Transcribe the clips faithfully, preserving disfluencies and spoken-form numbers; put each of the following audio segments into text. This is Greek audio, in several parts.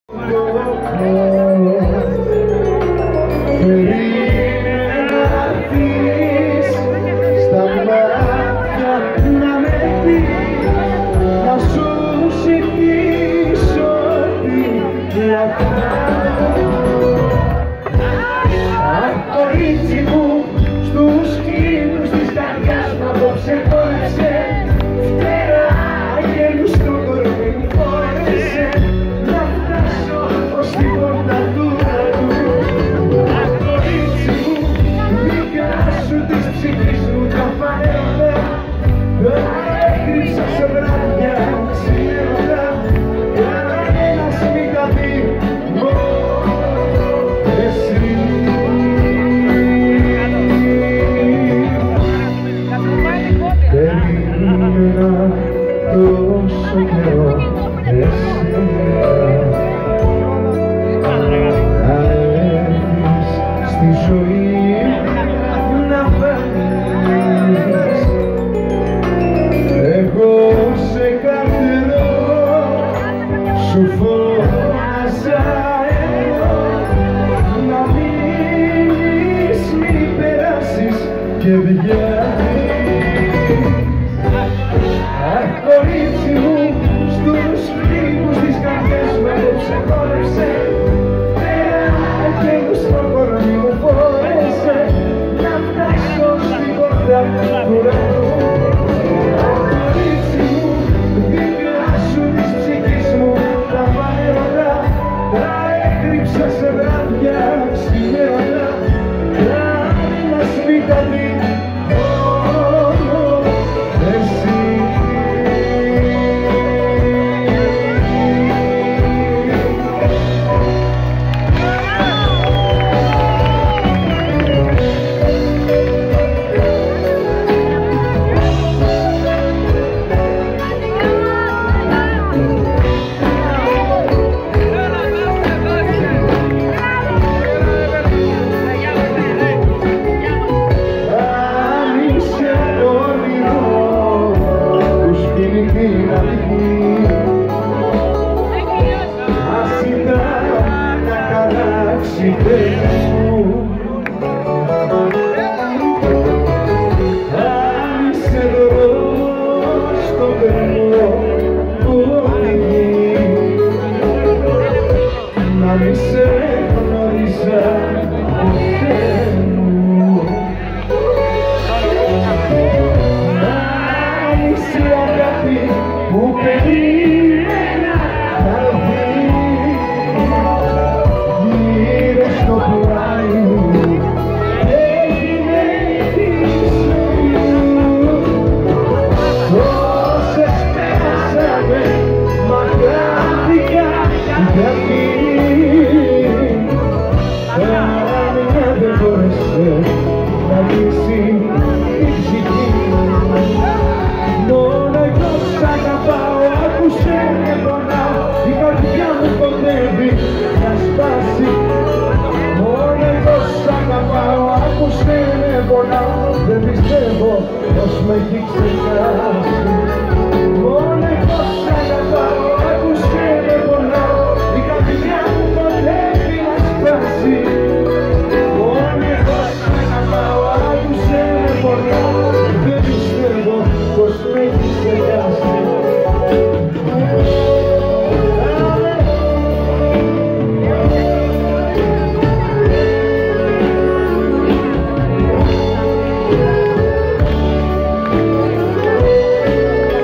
We'll be right back.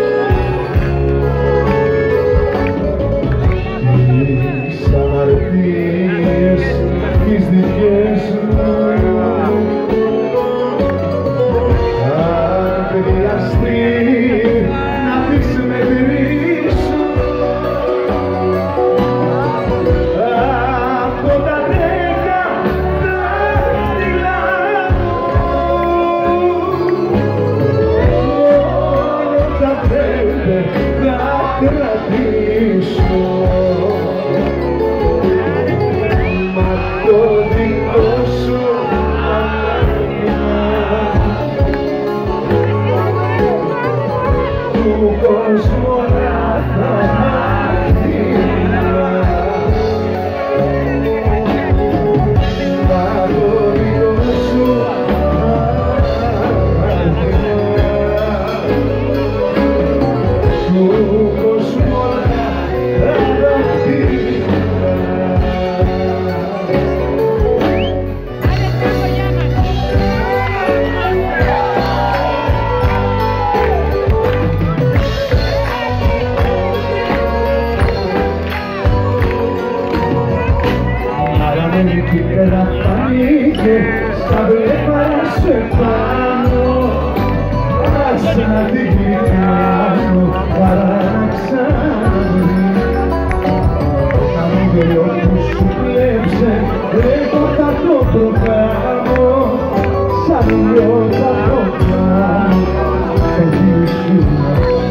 πίκρα φανήκε σαν βλέπα σε πάνω. Άσε να την κοιτάνω παρά να ξαναδεί. Να μην κρυώ που σου κλέψε, εγώ θα το προκάμω. Σαν ήλιο θα το κάνω, σε γυρίσουμε.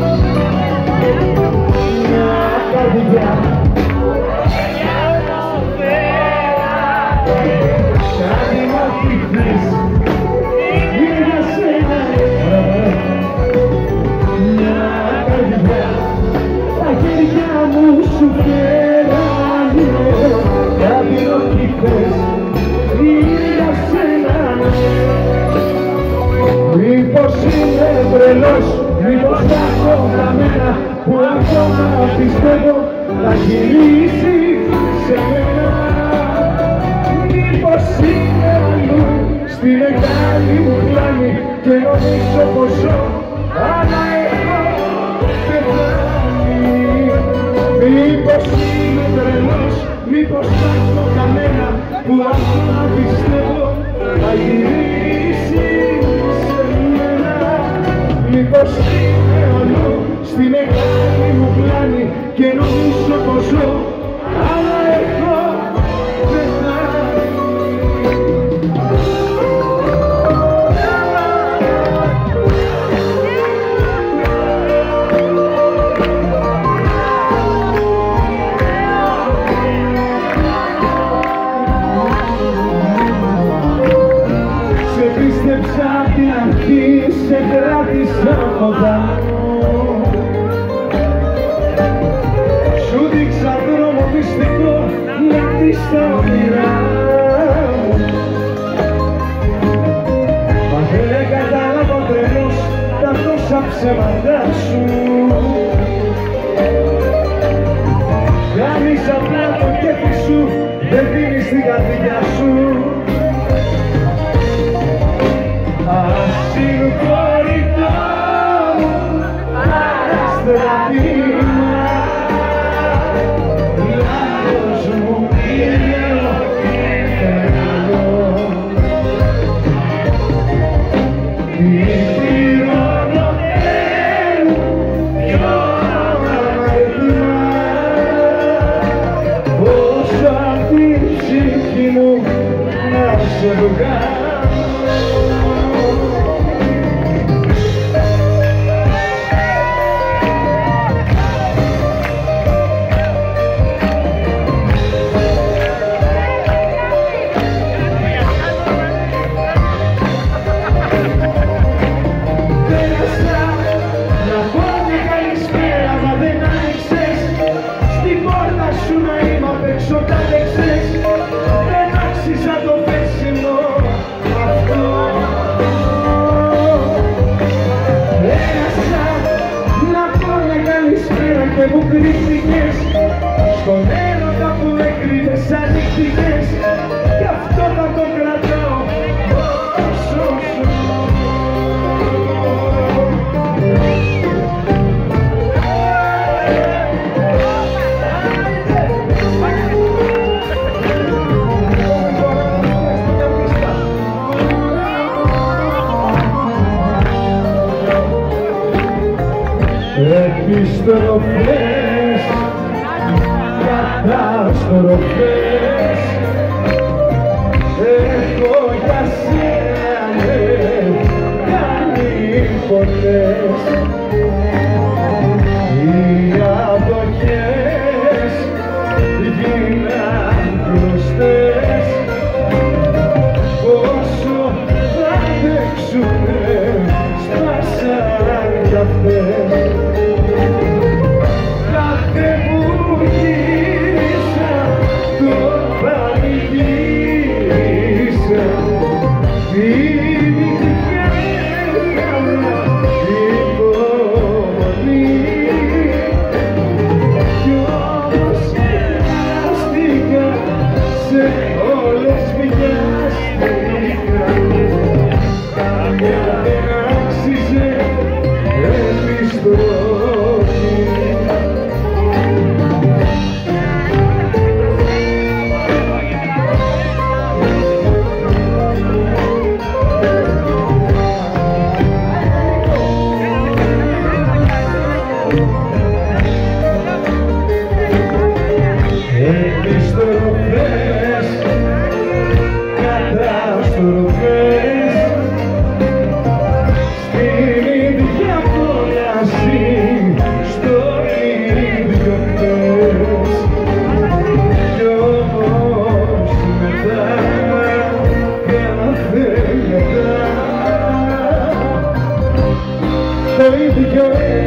Μια καρδιά σαν η μαθητής είναι για σένα. Μια καρδιά τα χέρια μου σου φέρανε, κάτι ρωτήτες είναι για σένα. Μήπως είμαι τρελός, μήπως θα έχω καμένα που ακόμα πιστεύω θα γυρίσει σε μένα. Μήπως είμαι αλλού στη μεγάλη μου πλάνη και νομίζω πως ζω, αλλά έχω πεθάνει. Μήπως είμαι τρελός, μήπως θα έχω καμένα που ακόμα πιστεύω θα γυρίσει σε μένα. Μήπως είμαι αλλού στη μεγάλη μου πλάνη και νομίζω πως ζω, αλλά έχω πεθάνει. Σε πίστεψα απ' την αρχή, σε κράτησα κοντά μου. Σου δείξα δρόμο μυστικό να δεις τα όνειρά μου. Μα δεν κατάλαβα τρελός τα τόσα ψέματά σου. Κάνεις απλά το κέφι σου, δεν δίνεις την καρδιά σου. Ασυγχωρητό αστραπήμα, λάθος μου είναι θέλω. Τι πληρώνω θέλω πιο αμαρτημά, πόσο απ' την ψυχή μου να σε βγάλω. Και μου κρύφτηκες στον έρωτα που με κρύβες, ανοίχτηκες κι αυτό θα το κρατάω όσο σου. Επιστροφές, καταστροφές, έχω για σένα κάνει ποτές. Οι αποχές γίναν κλωστές, πόσο θα αντέξουνε σπάσαν κι αυτές. Κάθε που γύρισα το πανηγύρισα, η νυχτιά έκανα υπομονή. επιστροφές, καταστροφές, στην ίδια κόλαση, στο ίδιο πες. Κι όμως μετά, κάθε μετά, το ίδιο